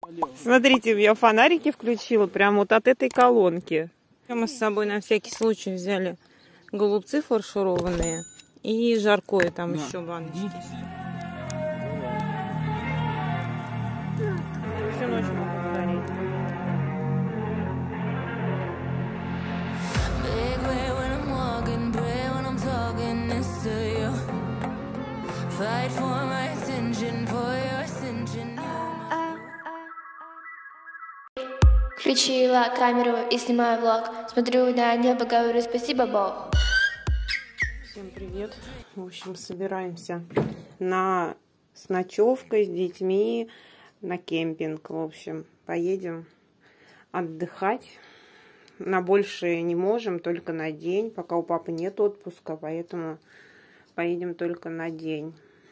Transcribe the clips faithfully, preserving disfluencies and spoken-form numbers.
Смотрите, я фонарики включила прямо вот от этой колонки. Мы с собой на всякий случай взяли голубцы фаршированные и жаркое там да. еще баночки. Всю ночь могу говорить. Включила камеру и снимаю влог. Смотрю на небо, говорю спасибо, Бог. Всем привет. В общем, собираемся на с ночевкой с детьми на кемпинг. В общем, поедем отдыхать. На большее не можем, только на день. Пока у папы нет отпуска, поэтому поедем только на день.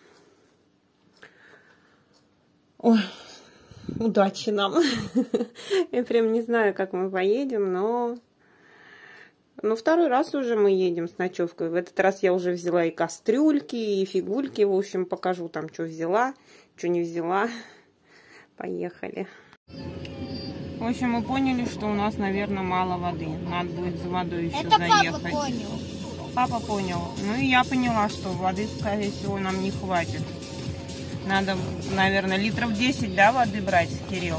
Ой. Удачи нам. Я прям не знаю, как мы поедем, но... Ну, второй раз уже мы едем с ночевкой. В этот раз я уже взяла и кастрюльки, и фигульки. В общем, покажу там, что взяла, что не взяла. Поехали. В общем, мы поняли, что у нас, наверное, мало воды. Надо будет за водой еще Это заехать. Папа понял. Папа понял. Ну, и я поняла, что воды, скорее всего, нам не хватит. Надо, наверное, литров десять, да, воды брать, Кирилл?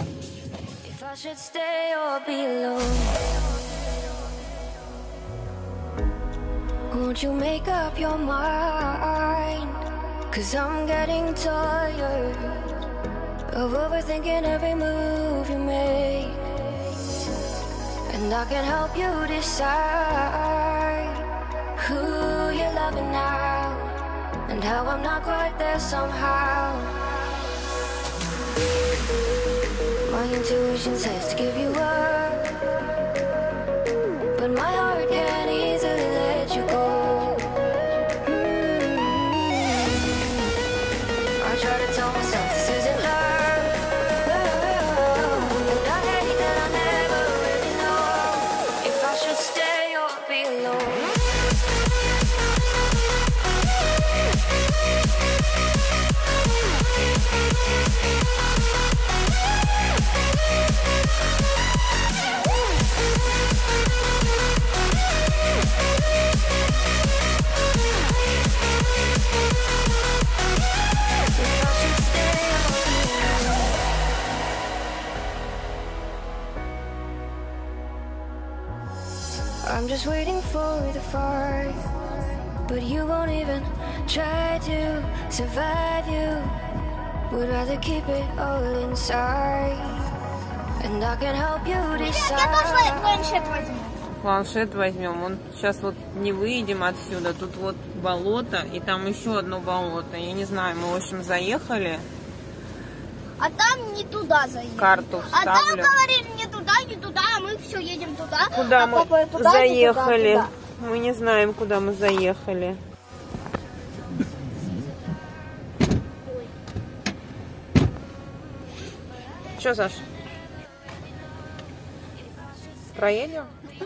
Won't you make up your mind? Cause I'm getting tired of overthinking every move you make. And I can help you decide who you're loving now. And how I'm not quite there somehow. My intuition says to give you up, but my heart can't easily let you go. mm-hmm. I try to tell myself this isn't love, and I hate that I never really know if I should stay or be alone. I'm just waiting for the fight, but you won't even try to survive. You would rather keep it all inside, and I can help you decide. Я тоже планшет возьму. Планшет возьмем. Он сейчас вот не выйдем отсюда. Тут вот болото, и там еще одно болото. Я не знаю, мы, в общем, заехали. А там не туда заедем. Карту вставлю. А там говорили не туда, не туда, а мы все едем туда. Куда а мы папа, туда, заехали? Туда, туда. Мы не знаем, куда мы заехали. Что, Саш? Проедем?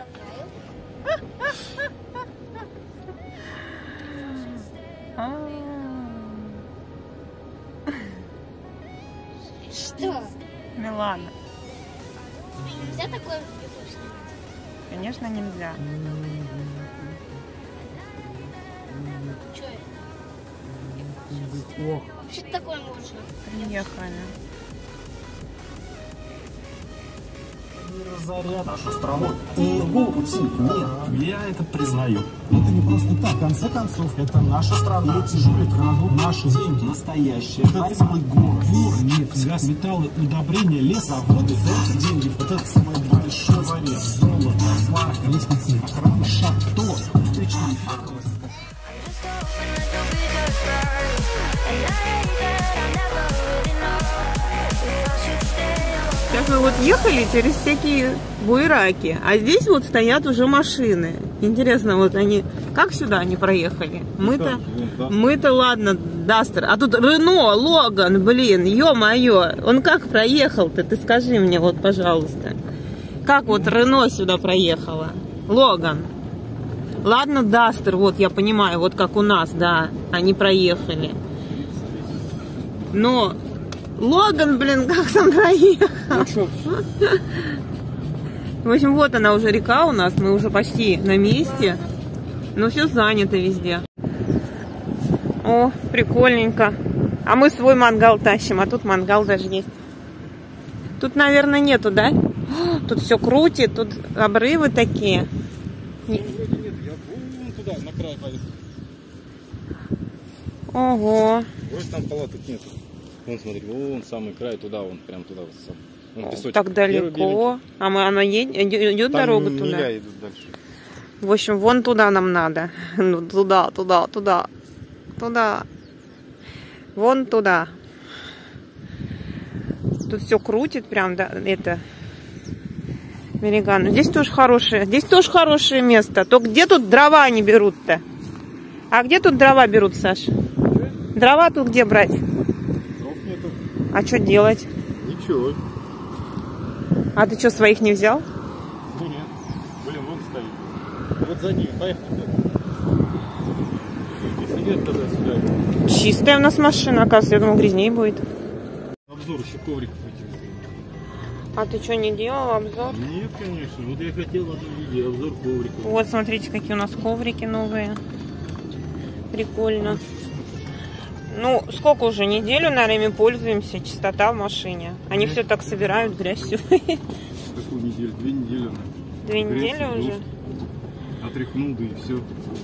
Что? Милана. Нельзя такое в YouTube снимать? Конечно, нельзя. Что это? Вообще-то такое можно. Приехали. Разорят нашу страну. И другого пути нет. Я это признаю. Это не просто так. В конце концов, это наша страна. Эти жулики крадут наши деньги. Настоящие. Это целый город. Флора, нефть, газ, металлы, удобрения, лес, заводы. За эти деньги вот этот самый большой дворец. Золото, парк, лестницы, охрана, шато, встречные факелы. Сейчас мы вот ехали через всякие буераки, а здесь вот стоят уже машины. Интересно, вот они, как сюда они проехали? Мы-то, мы-то ладно, Дастер, а тут Рено, Логан, блин, ё-моё, он как проехал-то, ты скажи мне, вот, пожалуйста. Как вот Рено сюда проехала? Логан. Ладно, Дастер, вот я понимаю, вот как у нас, да, они проехали. Но Логан, блин, как там доехал. Ну что? В общем, вот она уже река у нас, мы уже почти на месте. Но все занято везде. О, прикольненько. А мы свой мангал тащим, а тут мангал даже есть. Тут, наверное, нету, да? Тут все крутит, тут обрывы такие. Нет, я вон туда, на край поеду. Ого. Вроде там палаток нет. Вон, смотри, вон самый край, туда, вон, прям туда. Вон, песочек. Так далеко. А мы, она едет, идет дорога туда? Миля идут дальше. В общем, вон туда нам надо. Ну, туда, туда, туда. Туда. Вон туда. Тут все крутит прям, да, это... Мериган. Здесь тоже хорошее. Здесь тоже хорошее место. Только где тут дрова они берут-то? А где тут дрова берут, Саш? Дрова тут где брать? Дров нету. А что делать? Ничего. А ты что, своих не взял? Ну нет. Блин, вон стоит. Вот за ним. Поехали. Если нет, тогда сюда. Чистая у нас машина, оказывается. Я думал, грязнее будет. Обзор еще ковриков этих. А ты что, не делал обзор? Нет, конечно. Вот я хотел в одном видео обзор ковриков. Вот, смотрите, какие у нас коврики новые. Прикольно. Ну, сколько уже? Неделю, наверное, ими пользуемся. Чистота в машине. Они все так собирают, грязь всю. Какую неделю? Две недели. Две недели Грязь, уже? дождь. Отряхнул, да и все.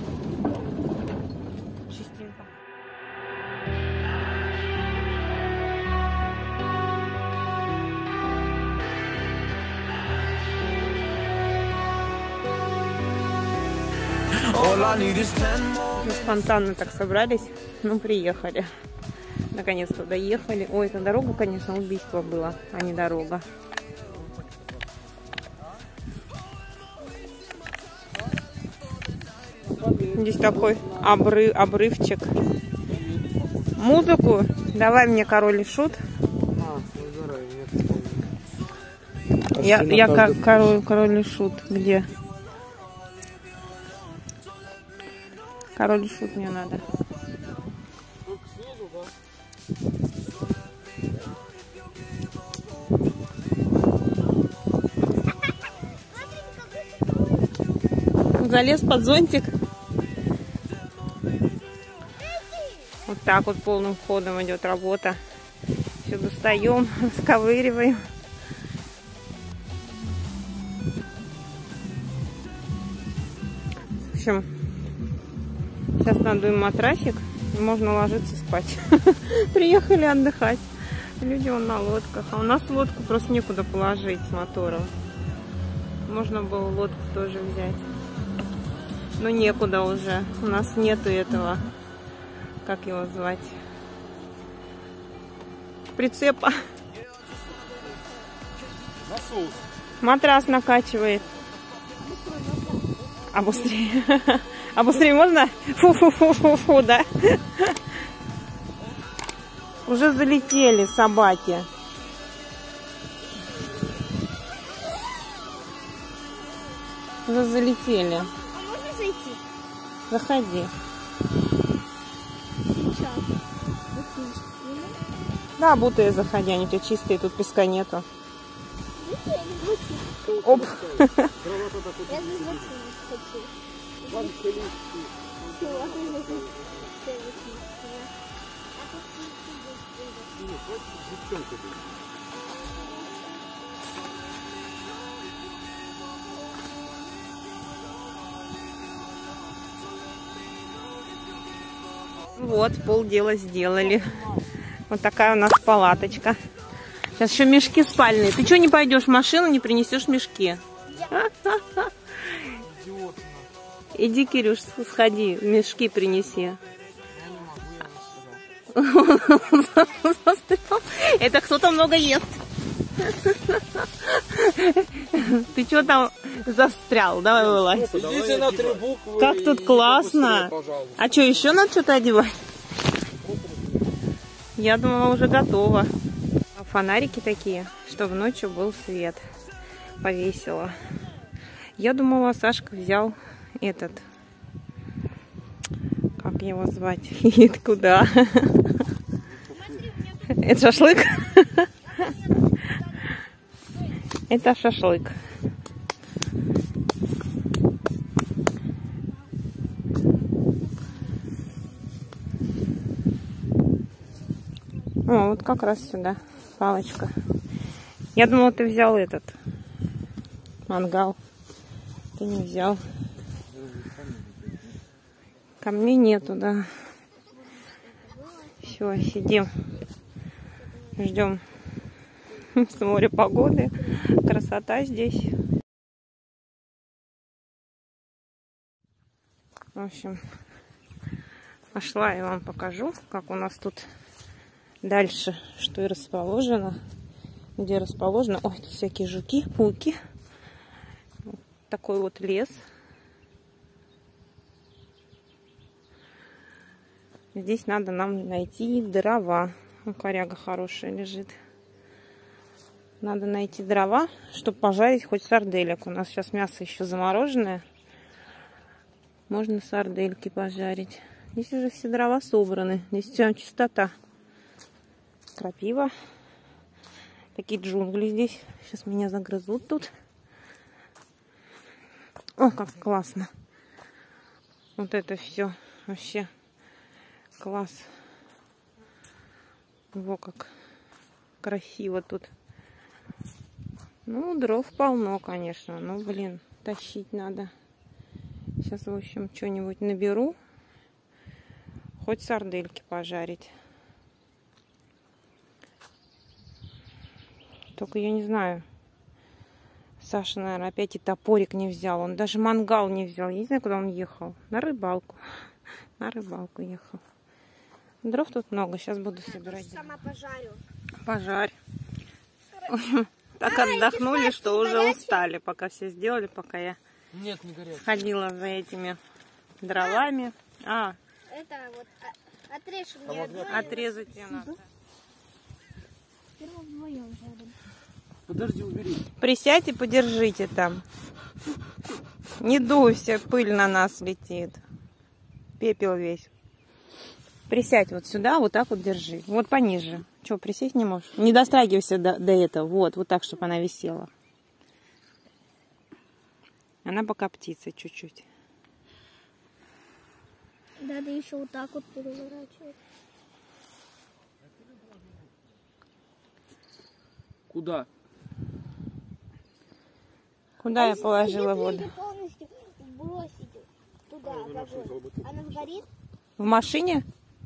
Чистенько. Спонтанно так собрались, ну приехали. Наконец-то доехали. Ой, это дорога, конечно, убийство было, а не дорога. Здесь такой обрыв, обрывчик. Музыку давай мне, Король и Шут. Я, я как король, король и Шут. Где? Король и Шут мне надо. Залез под зонтик. Вот так вот полным ходом идет работа. Все достаем, расковыриваем. В общем, сейчас надуем матрасик, и можно ложиться спать. Приехали отдыхать. Люди вон на лодках. А у нас лодку просто некуда положить с мотором. Можно было лодку тоже взять. Но некуда уже. У нас нету этого. Как его звать? Прицепа. Насос. Матрас накачивает. А быстрее? А быстрее можно? Фу-фу-фу-фу-фу, да? Уже залетели собаки. Уже залетели. А можно зайти? Заходи. Сейчас. Да, будто заходи, они у тебя чистые, тут песка нету. Оп. Я без ботинок хочу. Все, а ты зайди. Вот, полдела сделали. Вот такая у нас палаточка. Сейчас еще мешки спальные. Ты что не пойдешь в машину, не принесешь мешки? Иди, Кирюш, сходи, мешки принеси. Это кто-то много ест. Ты что там застрял? Давай вылазь. Идите на три буквы. Как тут классно. А что, еще надо что-то одевать? Я думала, уже готово. Фонарики такие, чтобы ночью был свет. Повесила. Я думала, Сашка взял этот. Как его звать? И куда? Это шашлык? Это шашлык. О, вот как раз сюда палочка. Я думала, ты взял этот мангал. Ты не взял. Камней нету, да. Все, сидим. Ждем с моря погоды. Красота здесь. В общем, пошла и вам покажу, как у нас тут дальше, что и расположено. Где расположено. Ой, тут всякие жуки, пауки. Вот такой вот лес. Здесь надо нам найти дрова. Ну, коряга хорошая лежит. Надо найти дрова, чтобы пожарить хоть сарделек. У нас сейчас мясо еще замороженное. Можно сардельки пожарить. Здесь уже все дрова собраны. Здесь вся чистота. Крапива. Такие джунгли здесь. Сейчас меня загрызут тут. О, как классно. Вот это все. Вообще класс. Во как красиво тут. Ну, дров полно, конечно. Ну, блин, тащить надо. Сейчас, в общем, что-нибудь наберу. Хоть сардельки пожарить. Только я не знаю. Саша, наверное, опять и топорик не взял. Он даже мангал не взял. Я не знаю, куда он ехал. На рыбалку. На рыбалку ехал. Дров тут много. Сейчас буду собирать. Я сама пожарю. Пожарь. Так отдохнули, что уже устали. Пока все сделали, пока я Нет, не горячий. ходила за этими дровами. А, Это вот а, отрежь мне одно. отрезать ее надо. Первым вдвоем жарим. Подожди, убери. Присядь и подержите там. Не дуйся, пыль на нас летит. Пепел весь. Присядь вот сюда, вот так вот держи. Вот пониже. Че, присесть не можешь? Не дострагивайся до, до этого. Вот, вот так, чтобы она висела. Она пока птица чуть-чуть. Надо еще вот так вот переворачивать. Куда? Куда я положила Если воду? ее полностью бросить туда, в огонь, она сгорит? В машине?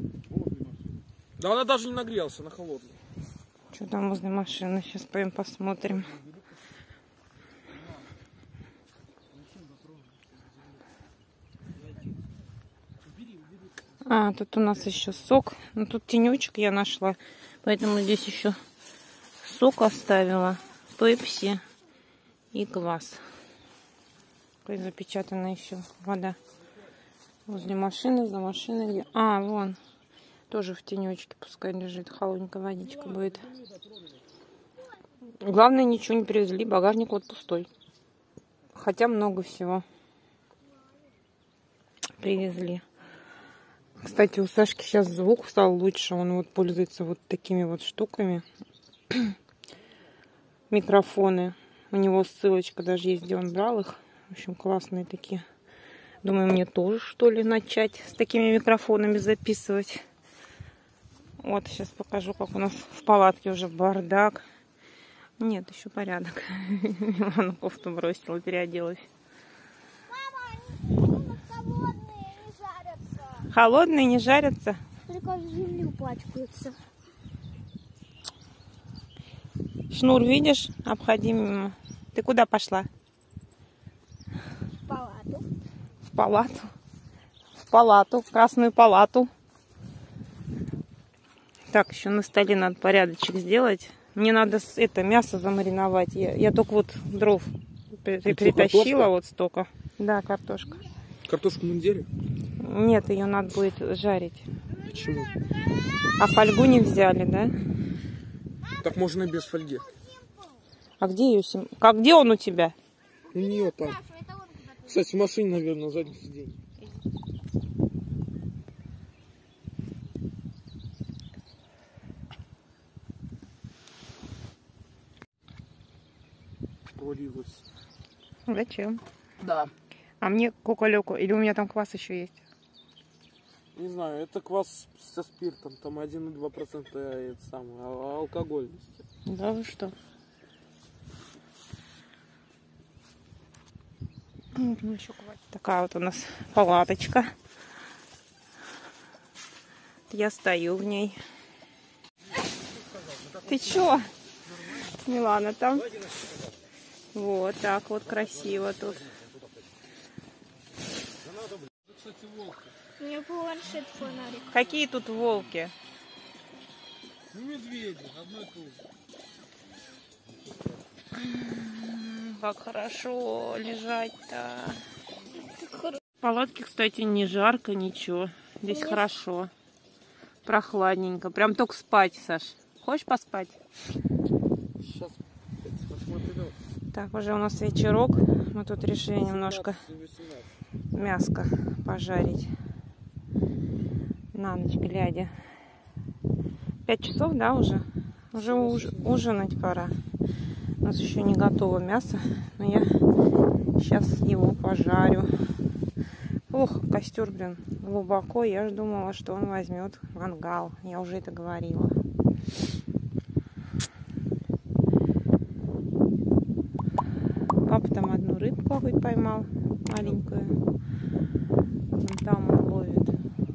Да она даже не нагрелась, она холодная. Что там возле машины? Сейчас пойдем посмотрим. А, тут у нас еще сок. Ну, тут тенечек я нашла. Поэтому здесь еще сок оставила. Пепси и квас. Такой запечатанная еще вода. Возле машины, за машиной. Где... А, вон. Тоже в тенечке пускай лежит. Холодненькая водичка будет. Главное, ничего не привезли. Багажник вот пустой. Хотя много всего привезли. Кстати, у Сашки сейчас звук стал лучше. Он вот пользуется вот такими вот штуками. Микрофоны. У него ссылочка даже есть, где он брал их. В общем, классные такие. Думаю, мне тоже, что ли, начать с такими микрофонами записывать. Вот, сейчас покажу, как у нас в палатке уже бардак. Нет, еще порядок. Милана кофту бросила, переоделась. Мама, холодные не жарятся. Холодные не жарятся? Только в землю пачкаются. Шнур, видишь? Обходи мимо. Ты куда пошла? В палату. В палату. В палату, в красную палату. Так, еще на столе надо порядочек сделать. Мне надо это мясо замариновать. Я, я только вот дров при, притащила картошка? вот столько. Да, картошка. Картошку на неделю? Нет, ее надо будет жарить. Почему? А фольгу не взяли, да? Так можно и без фольги. А где ее сим... Как где он у тебя? У нее там. Кстати, в машине, наверное, на заднем сиденье. провалилась. Зачем? Да. А мне кока-леку, или у меня там квас еще есть? Не знаю, это квас со спиртом, там один и два процента это самое, а алкогольности. Да вы что? Ну, еще такая вот у нас палаточка. Я стою в ней. Ты чё? Милана там. Вот так вот красиво тут. У меня планшет фонарик. Какие тут волки? Ну, медведи, одно и то же. Как хорошо лежать-то. В палатке, кстати, не жарко, ничего. Здесь Нет. хорошо. Прохладненько. Прям только спать, Саш. Хочешь поспать? Сейчас посмотрю. Так, уже у нас вечерок. Мы тут решили немножко мяско пожарить. На ночь глядя. Пять часов, да, уже? Уже уж, ужинать пора. У нас еще не готово мясо, но я сейчас его пожарю. Ох, костер, блин, глубоко. Я же думала, что он возьмет мангал. Я уже это говорила. Папа там одну рыбку какую-то поймал, маленькую. Вон там он ловит.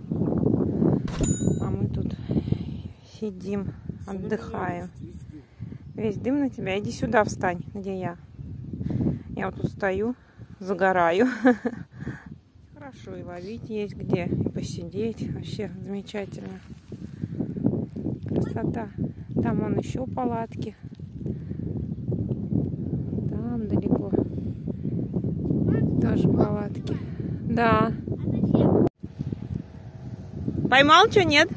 А мы тут сидим, отдыхаем. Весь дым на тебя. Иди сюда, встань, где я. Я вот тут стою, загораю. Хорошо, и ловить есть где, и посидеть. Вообще замечательно. Красота. Там вон еще палатки. Там далеко. Тоже палатки. Да. Поймал что, нет?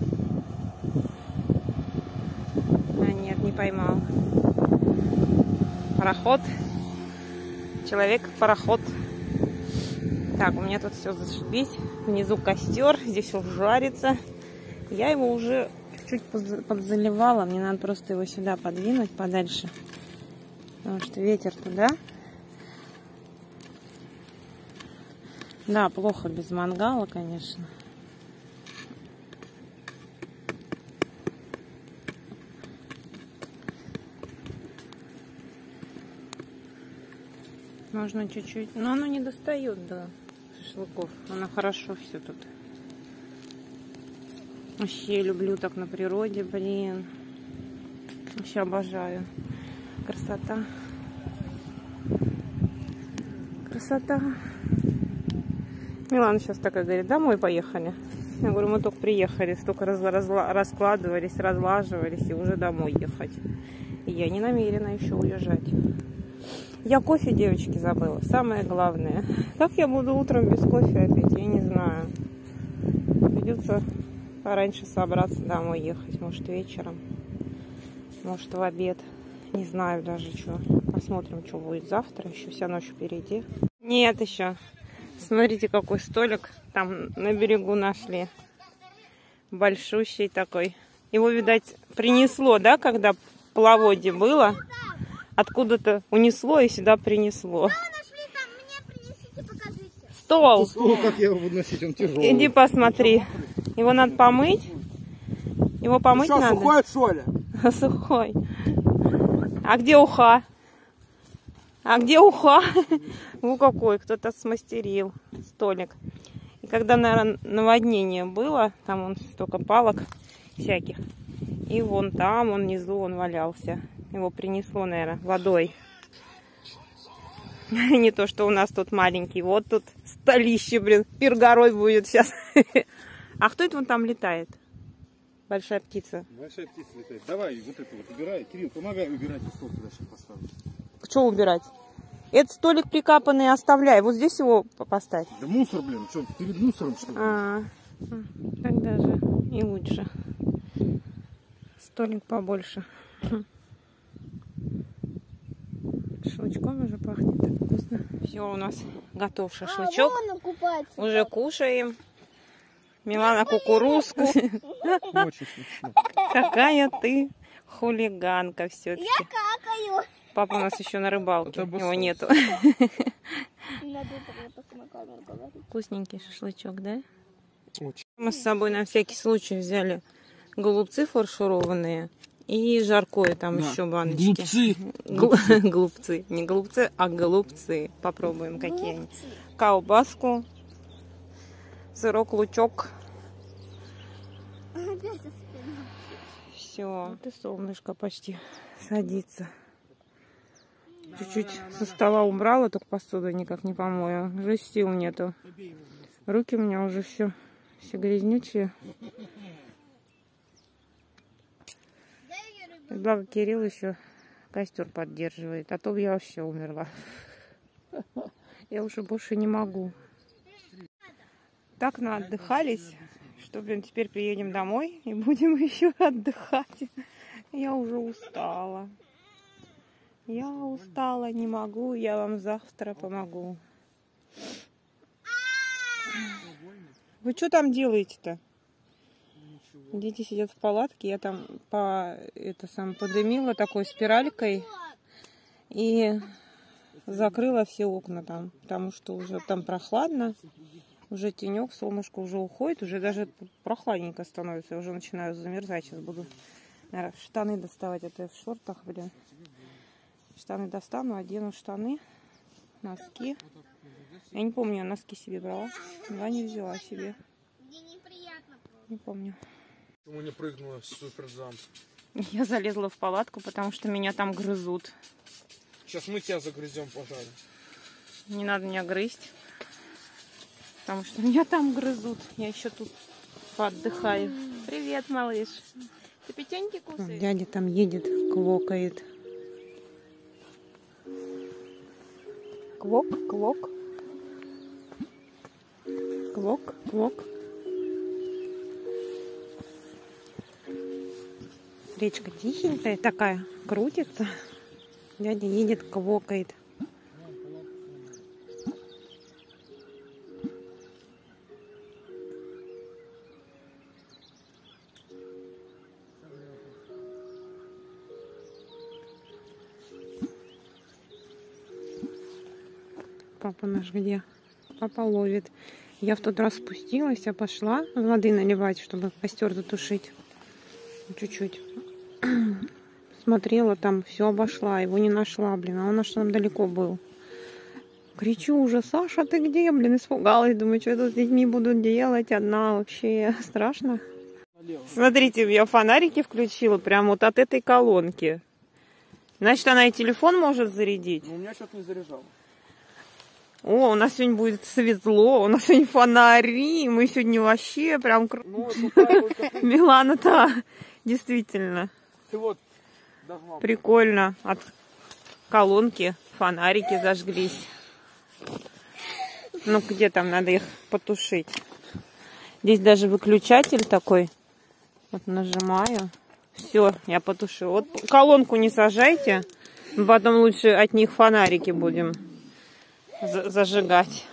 А нет, не поймал. Пароход. Человек-пароход. Так, у меня тут все зашибись. Внизу костер, здесь он жарится. Я его уже чуть-чуть подзаливала. Мне надо просто его сюда подвинуть подальше. Потому что ветер туда. Да, плохо без мангала, конечно. Можно чуть-чуть, но оно не достает до шашлыков. Оно хорошо все тут. Вообще люблю так на природе, блин. Вообще обожаю. Красота. Красота. Милана сейчас такая говорит, домой поехали. Я говорю, мы только приехали, столько раз, разла, раскладывались, разлаживались, и уже домой ехать. И я не намерена еще уезжать. Я кофе, девочки, забыла. Самое главное. Как я буду утром без кофе опять? Я не знаю. Придется пораньше собраться домой ехать. Может, вечером. Может, в обед. Не знаю даже, что. Посмотрим, что будет завтра. Еще вся ночь впереди. Нет еще. Смотрите, какой столик там на берегу нашли. Большущий такой. Его, видать, принесло, да, когда половодье было? Откуда-то унесло и сюда принесло. Стол. О, как я его буду носить, он тяжелый. Иди посмотри. Его надо помыть. Его помыть Что, надо. сухой, что ли? Сухой. А где уха? А где уха? Ну какой, кто-то смастерил столик. И когда, наверное, наводнение было, там вон столько палок всяких. И вон там, вон внизу он валялся. Его принесло, наверное, водой. Не то, что у нас тут маленький. Вот тут столище, блин, пир горой будет сейчас. А кто это вон там летает? Большая птица. Большая птица летает. Давай вот эту вот убирай. Кирилл, помогай убирать и стол туда сейчас поставить. Что убирать? Этот столик прикапанный оставляй. Вот здесь его поставь. Да мусор, блин. Что, перед мусором, что ли? А, так даже и лучше. Столик побольше. Шашлычком уже пахнет, так вкусно. Все, у нас готов шашлычок. А, уже кушаем. Милана кукурузку. Очень смешно. Какая ты хулиганка все-таки. Я какаю. Папа у нас еще на рыбалке, его нету. Вкусненький шашлычок, да? Очень. Мы с собой на всякий случай взяли голубцы фаршированные и жаркое, там Да. еще баночки. Голубцы. Гл- Голубцы. Не голубцы, а голубцы. Попробуем, какие они. Колбаску, сырок, лучок. Все. Вот и солнышко почти садится. Чуть-чуть со стола убрала, только посуду никак не помою. Уже сил нету. Руки у меня уже все, все грязнючие. Благо Кирилл еще костер поддерживает, а то бы я вообще умерла. Я уже больше не могу. Так наотдыхались, что, блин, теперь приедем домой и будем еще отдыхать. Я уже устала. Я устала, не могу, я вам завтра помогу. Вы что там делаете-то? Дети сидят в палатке, я там по, это сам, подымила такой спиралькой и закрыла все окна там, потому что уже там прохладно, уже тенек, солнышко уже уходит, уже даже прохладненько становится, я уже начинаю замерзать. Сейчас буду, наверное, штаны доставать, это я в шортах, блин. Штаны достану, одену штаны, носки. Я не помню, я носки себе брала. Да, не взяла себе. Не помню. Почему не прыгнула с суперзамп? Я залезла в палатку, потому что меня там грызут. Сейчас мы тебя загрызем, пожалуй. Не надо меня грызть, потому что меня там грызут. Я еще тут поотдыхаю. Привет, малыш. Ты пятеньки кусаешь? Дядя там едет, квокает. Квок, квок. Квок, квок. Речка тихенькая такая, крутится. Дядя едет, квокает. Папа наш где? Папа ловит. Я в тот раз спустилась, а пошла воды наливать, чтобы костер затушить. Чуть-чуть. Смотрела там, все обошла, его не нашла, блин, а он аж там далеко был. Кричу уже: Саша, ты где, блин, испугалась, думаю, что я тут с детьми буду делать одна, вообще страшно. Смотрите, я фонарики включила прямо вот от этой колонки. Значит, она и телефон может зарядить. Но у меня что-то не заряжало. О, у нас сегодня будет светло, у нас сегодня фонари, мы сегодня вообще прям... Ну, вот Милана-то, действительно. ты вот догнал. Прикольно. От колонки фонарики зажглись. Ну, где там надо их потушить? Здесь даже выключатель такой. Вот нажимаю. Все, я потушила. Вот колонку не сажайте, потом лучше от них фонарики будем зажигать.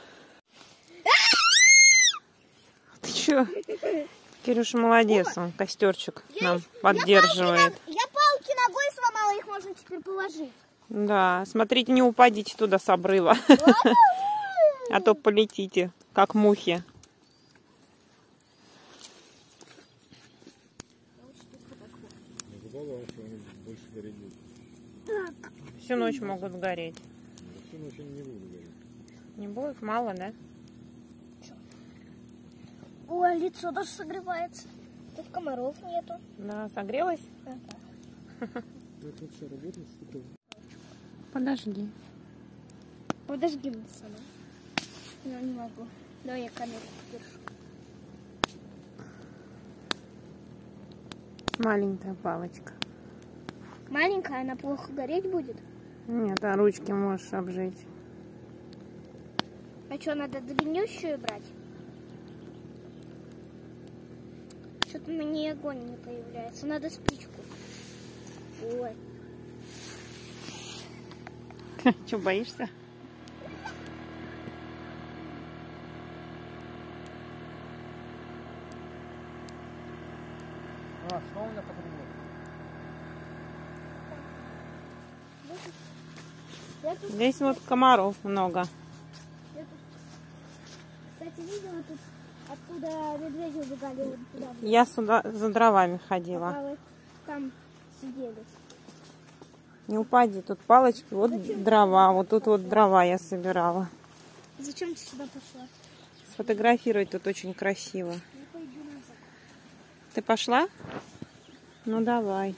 Ты чё? Кирюша молодец, он костерчик нам поддерживает. Я палки ногой сломала, их можно теперь положить. Да, смотрите, не упадите туда с обрыва. А то полетите, как мухи. Всю ночь могут гореть. Всю ночь они не будут гореть. Не будет? Мало, да? Ой, лицо даже согревается. Тут комаров нету. Да, согрелась? Подожди. Подожди мне сама. Я не могу. Давай я камеру держу. Маленькая палочка. Маленькая, она плохо гореть будет? Нет, а ручки можешь обжечь. А что, надо длиннющую брать? Что-то на ней огонь не появляется. Надо спичку. Ой. Че, боишься? А, что у меня потребует? Я тут, Здесь вот комаров много. я тут, кстати, видела тут, оттуда медведи убегали вот туда. Я сюда за дровами ходила. Пока вы там сидели. Не упади, тут палочки, вот дрова. Вот тут вот дрова я собирала. Зачем ты сюда пошла? Сфотографировать тут очень красиво. Я пойду назад. Ты пошла? Ну давай.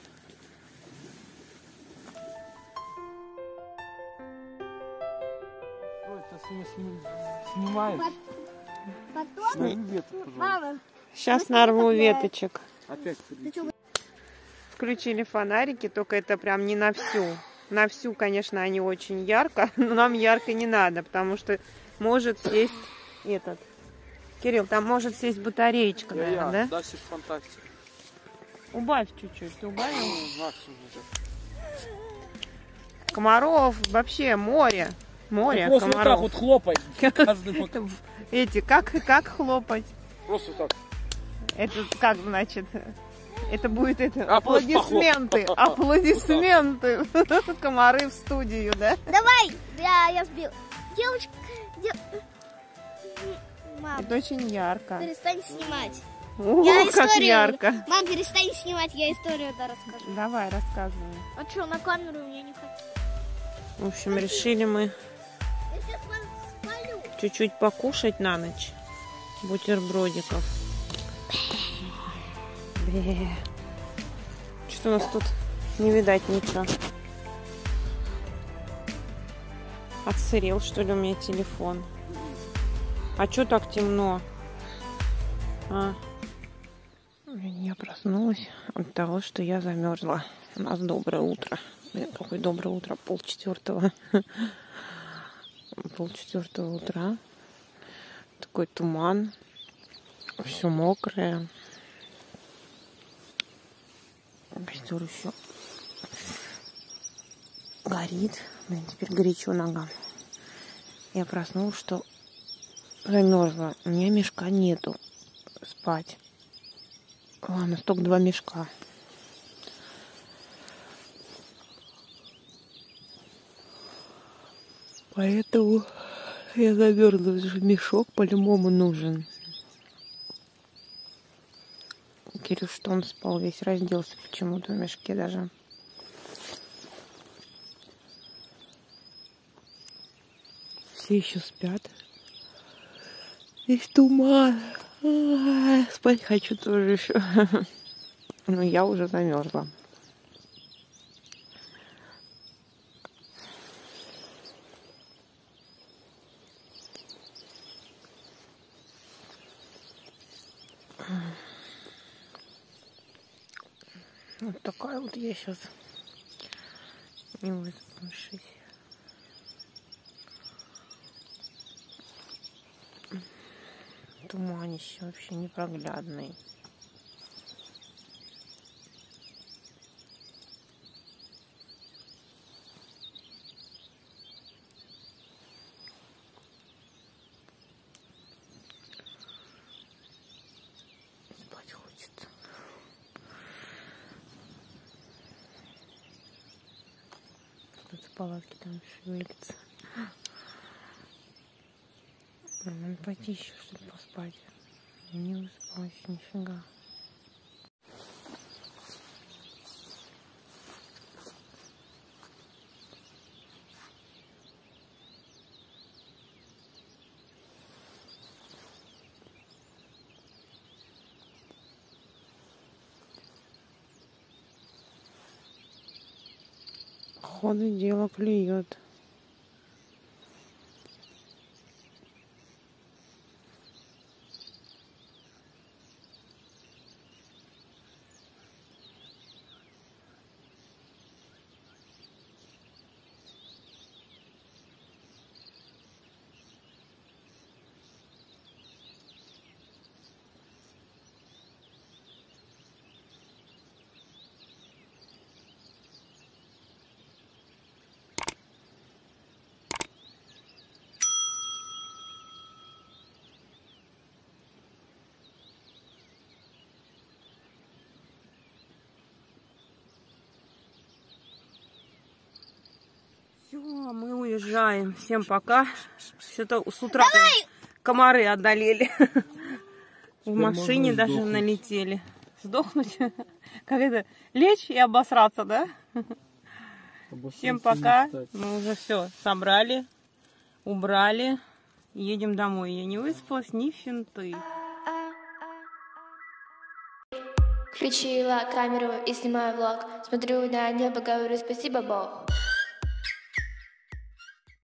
Ой, это сни- сни- снимаешь. Потом, Нарви ветку, пожалуйста. мама, Сейчас нарву веточек. Опять ты что, Включили фонарики, только это прям не на всю. На всю, конечно, они очень ярко, но нам ярко не надо, потому что может сесть этот. Кирилл, там может сесть батареечка, наверное, да? Да, все фантастика. Убавь чуть-чуть. Ты убавил? Ну, максимум уже. Комаров, вообще море. Море Просто вот так комаров. вот хлопай. Каждый вот- Эти, как, как хлопать? Просто вот так. Это как значит? Это будет это, А, просто аплодисменты, похлоп. аплодисменты. Комары в студию, да? давай! Я, я сбил. Девочка, де- мам, Это очень ярко. перестань снимать. О, Я как историю- ярко. Мам, перестань снимать, я историю да расскажу. Давай, рассказывай. А что, на камеру у меня не хочу. В общем, решили мы Я сейчас вас спалю. чуть-чуть покушать на ночь. Бутербродиков. Бе. Что у нас тут? Не видать ничего. Отсырел, что ли, у меня телефон? А что так темно? А? Я проснулась от того, что я замерзла. У нас доброе утро. Блин, какое доброе утро. Полчетвертого. Полчетвертого утра. Такой туман. Все мокрое. Костер еще горит. Блин, теперь горячо ногам. Я проснулась, что замерзла. У меня мешка нету спать. Ладно, столько два мешка. Поэтому я замерзла. Мешок по-любому нужен. Кирилл, что он спал, весь разделся почему-то в мешке даже. Все еще спят. Здесь туман. А-а-а, спать хочу тоже еще. Но я уже замерзла. Вот такая вот я сейчас не выспавшись. Туманище вообще непроглядный. Спать хочется. Кто-то в палатке там шевелится. Надо пойти еще, чтобы поспать. Я не выспалась нифига. Ходу дело клюет. Все, мы уезжаем. Всем пока. Что-то с утра комары одолели. В машине даже налетели. Сдохнуть? Как это? Лечь и обосраться, да? Всем пока. Мы уже все собрали, убрали. Едем домой. Я не выспалась, ни финты. Включила камеру и снимаю влог. Смотрю на небо, говорю спасибо, Бог.